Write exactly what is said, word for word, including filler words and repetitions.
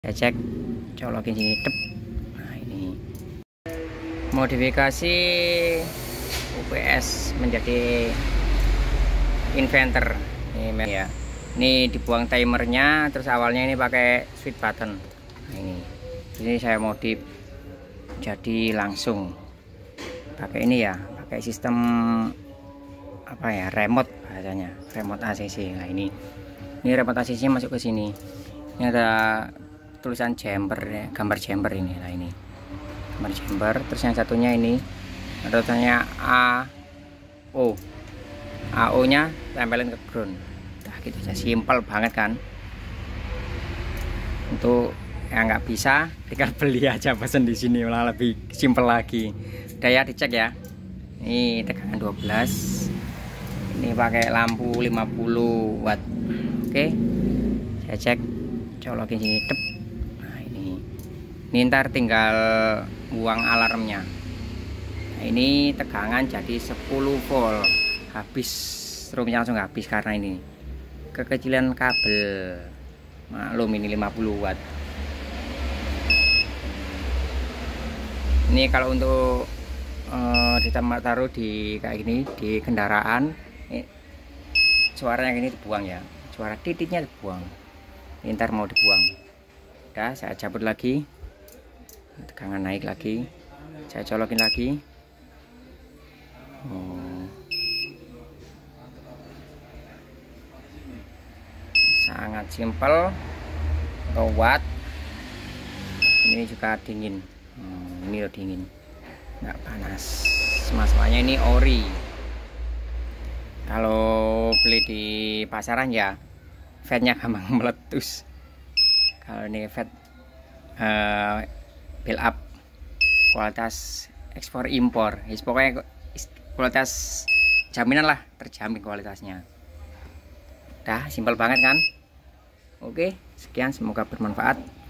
Saya cek, colokin sini tep. Nah ini modifikasi U P S menjadi inverter ini ya. Ini dibuang timernya, terus awalnya ini pakai switch button. Nah, ini ini saya modif jadi langsung pakai ini ya, pakai sistem apa ya, remote bahasanya, remote A C C. Nah ini ini remote A C C masuk ke sini. Ini ada tulisan chamber ya, gambar chamber ini. Nah ini gambar chamber, terus yang satunya ini ada tulisannya A O A O nya tempelin ke ground. Nah gitu aja, simpel banget kan. Untuk yang nggak bisa tinggal beli aja, pesen di sini malah lebih simpel lagi. Udah ya, dicek ya. Ini tegangan dua belas, ini pakai lampu lima puluh watt. Oke, saya cek, colokin sini tep. Nah ini ini ntar tinggal buang alarmnya. Nah, ini tegangan jadi sepuluh volt, habis strumnya langsung habis karena ini kekecilan kabel, maklum ini lima puluh watt. Ini kalau untuk uh, ditambah taruh di kayak gini di kendaraan, ini suaranya gini dibuang ya, suara titiknya dibuang. Ini ntar mau dibuang. Udah, saya cabut lagi, tegangan naik lagi, saya colokin lagi. Oh. Sangat simpel, watt. Ini juga dingin. Hmm, ini udah dingin, nggak panas. Masalahnya ini ori. Kalau beli di pasaran ya fatnya gampang meletus. Kalau ini fat uh, build up, kualitas ekspor impor, pokoknya kualitas jaminan lah, terjamin kualitasnya. Dah, simpel banget kan. Oke, sekian, semoga bermanfaat.